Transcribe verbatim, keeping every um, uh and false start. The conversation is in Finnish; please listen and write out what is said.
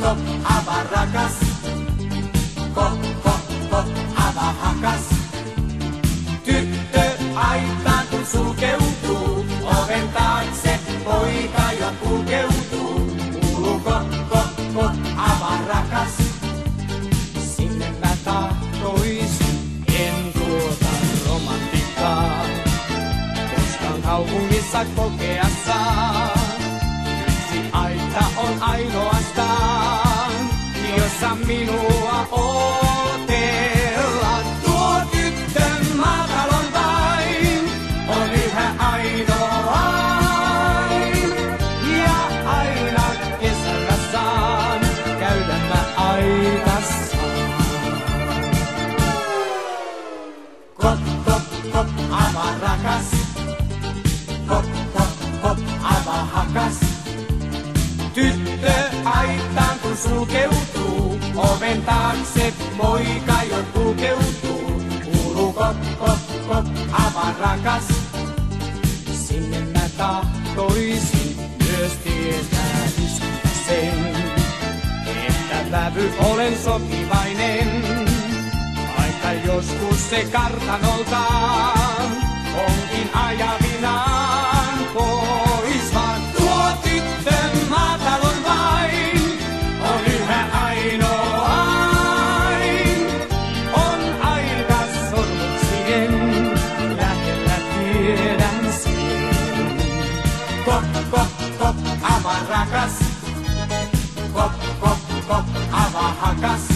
kop, avaa rakas. Kop, kop, kop, avaa hakas. Tyttö aitaan kun sulkeutuu, oven taakse poika jo kulkeutuu. Kuuluu kop, kop, kop, avaa rakas. Sinne mä tahtoisin, en tuota romantiikkaa, koska kaupungissa kokea saa. Yksi aita on ainoastaan, jossa minua otellaan. Tuo tyttön maatalon vain on yhä ainoain. Ja aina kesällä saan käydä mä aitassaan. Kop, kop, kop, avaa rakas. Kop, kop, kop, avaa hakas. Tyttö aitaan kun sulkeutuu, oven taakse poika jo kulkeutuu. Kuuluu kop, kop, kop, avaa rakas. Sinne mä tahtoisin myös tietää iskuta sen, että vävy olen sopivainen. Vaikka joskus se kartanoltaan onkin ajavinaan pois, vaan tuo tyttön maatalon vain on yhä ainoain. On aika sormuksien lähellä, tiedän sen. Kop, kop, kop, avaa rakas. Kop, kop, kop, avaa hakas.